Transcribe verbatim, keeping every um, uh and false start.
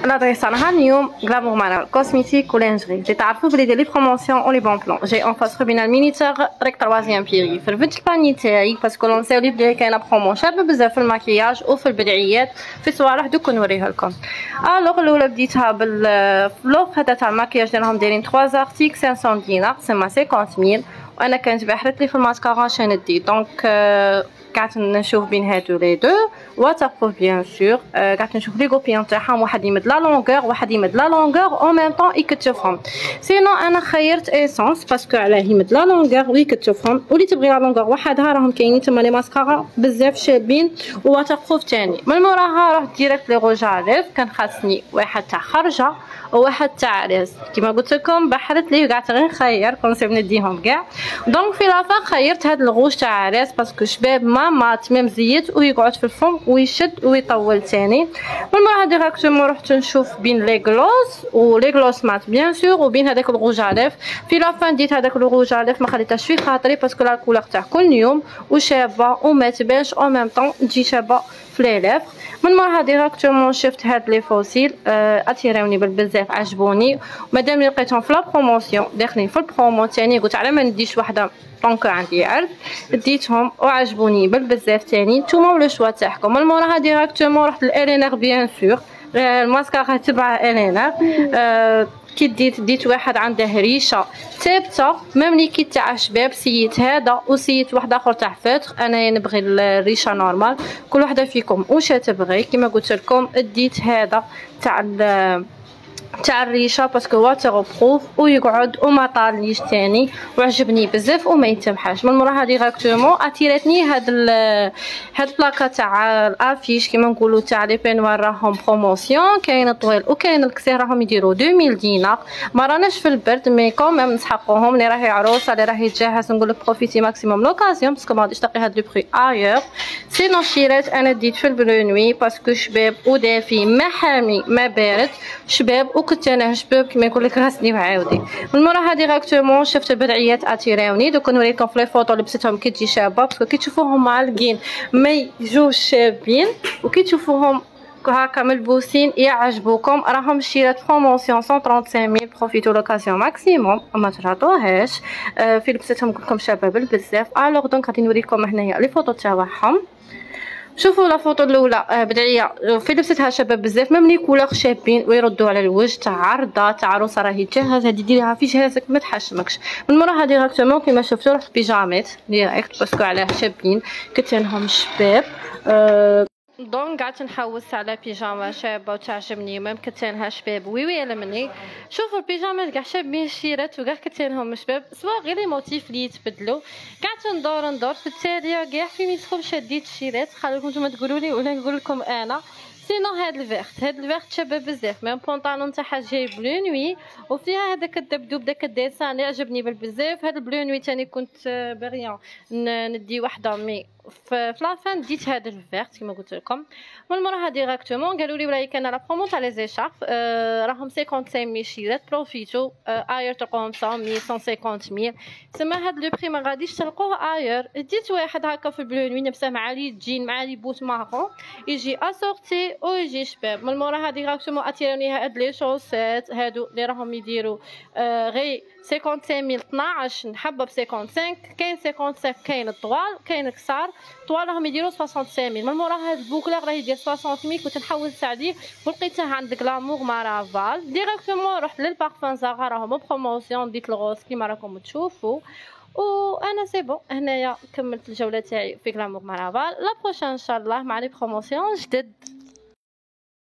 L'adresse à اليوم Glamour Mara cosmétique ou lingerie. J'ai تعرفوا بلي لي بروموسيون و لي بون بلون. جاي اون فاس روبينا المينيتور ريك تروازيام بيري. فرفدت الباني تاعي باسكو نساو لي بلي كاينه برومو شابه بزاف في الماكياج وفي البدعيات في صوالح دوك نوريها لكم. الوغ الاولى بديتها بالفلوق هذا تاع الماكياج ديالهم دايرين ثلاثة ارتيك خمسمية دينار سما خمسين ميل وانا كانت بحرت لي في الماسكارا شندي دونك قعدت نشوف بين هادو لي دو واتربروف بيان سور. قعدت نشوف لي كوبيون تاعهم واحد يمد لا لونغور واحد يمد لا لونغور او ميم طون يكتشفهم. سينو انا خيرت ايسونس باسكو علاه يمد لا لونغور ويكتشفهم واللي تبغي لا لونغور وحدها راهم كاينين تما لي ماسكارا بزاف شابين واتربروف تاني. من موراها رحت ديريكت لي روج عليف كان خاصني واحد تاع خرجه وواحد تاع عريس كيما قلت لكم بحرت لي وقعدت غير نخير كونسيب نديهم كاع دونك في لافان خيرت هاد الغوش تاع عريس باسكو شباب ما مات ميم زيت ويقعد في الفم ويشد ويطول تاني. من موراها ديراكتومون رحت نشوف بين لي غلوس و لي غلوس مات بيان سور وبين هذاك الغوج عليف. في لافان ديت هذاك الغوج عليف ما خليتهاش في خاطري باسكو لا الكولور تاع كل يوم وشابه وما تبانش او ميم طون تجي شابه في لي ليفر. من موراها ديراكتومون شفت هاد لي فوسيل اتيراوني بالبزاف عجبوني مادام لقيتهم في لا بروموسيون داخلين في البرومو تاني قلت على ما نديش وحده دونك عندي عرض ديتهم وعجبوني بالبزاف تاني نتوما ولا شوا تاعكم. من موراها ديراكتومون رحت لالينار بيان سور الماسكارا تبع الينار. أه كي ديت ديت واحد عنده ريشه ثابته ميم لي كي تاع شباب سيت هذا وسيت واحد اخر تاع فاتر. انا نبغي الريشه نورمال كل وحده فيكم واش تبغي كيما قلت لكم ديت هذا تاع تاع الريشه باسكو واتر بروف ويقعد وما طاليش تاني وعجبني بزاف وما يتمحاش. من موراها ديراكتومون اتيرتني هاد هاد البلاكه تاع الافيش كيما نقولوا تاع لي بينوار راهم بروموسيون كاين الطويل وكاين القصير راهم يديروا ألفين دينار. ما راناش في البرد مي كوميم نسحقوهم اللي راهي عروسه اللي راهي تجهز نقول لك بروفيتي ماكسيموم لوكازيون باسكو ما غاديش تلقي هاد لو بري ايور. سينو شيرات انا ديت في البلو نوي باسكو شباب ودافي ما حامي ما بارد شباب وكنت انا شباب كيما يقول لك غسني وعاودي. من موراها ديراكتومون شفت البدعيات اتيراوني دوك نوريكم في لي فوطو لبستهم كي تجي شابه باسكو كي تشوفوهم معلقين ما يجوش شابين وكي تشوفوهم هكا ملبوسين يعجبوكم. راهم شيرات بروموسيون مية وخمسة وثلاثين ميل بروفيتو لوكازيون ماكسيموم وما ترهطوهاش. آه في لبستهم نقول لكم شابه بالبزاف. الوغ دونك غادي نوريكم هنايا لي فوطو تاعهم. شوفوا لا فوطو الاولى بدعيه في لبستها شباب بزاف ميم لي كولور شابين ويردوا على الوجه تاع عرضه تاع عروسه راهي تجهز هذه ديريها في جهازك ما تحشمكش. من موراها ديراكتومون كيما شفتوا رحت بيجامات ديريكت باسكو علاه شابين كتنهم شباب. أه دونك قعدت نحوس على بيجاما شابه وتعجبني ميم كتانها شباب وي وي مني. شوفوا البيجامات كاع شابين شيرات وكاع كتانهم شباب سواء غير لي موتيف اللي يتبدلوا. قعدت ندور ندور في التاليه كاع فين يدخل شديت شيرات خليكم نتوما تقولوا لي ولا نقول لكم انا. سينو هاد الفيرت هاد الفيرت شابه بزاف ميم بونطالون تاعها جاي بلو نوي وفيها هذاك الدبدوب داك الديسان اللي عجبني بالبزاف. هاد البلو نوي تاني كنت باغيه ندي وحده مي في لافان ديت هاد الفيرت كيما قلت لكم. من موراها ديراكتومون قالوا لي ولاي كان لا برومو تاع لي زيشارب آه راهم خمسين وخمسين ميل شيرات بروفيتو آه اير تلقوهم مية مية مية وخمسين ميل تما هاد لو بري ما غاديش تلقوه اير. ديت واحد هكا في البلو نوي نفسه مع لي جين مع لي بوت مارون يجي اسورتي ويجي شباب. من موراها ديراكتومون اتيروني هاد لي شوسات هادو اللي راهم يديروا آه غير خمسين وخمسين ميل اثناش نحبه ب خمسين وخمسين كاين خمسين وخمسين كاين الطوال كاين قصار طوال راهم يديروا ستين وستين ميل. من موراها هاد البوكلر راه يدير ستين ميل كنت نحوس عليه ولقيته عند غلامور مارافال ديريكتومون رحت للبارفان زاغا راهم بروموسيون ديت الغوص كيما راكم تشوفوا وانا سي بون هنايا كملت الجوله تاعي في غلامور مارافال. لا بروشين ان شاء الله مع لي بروموسيون جدد.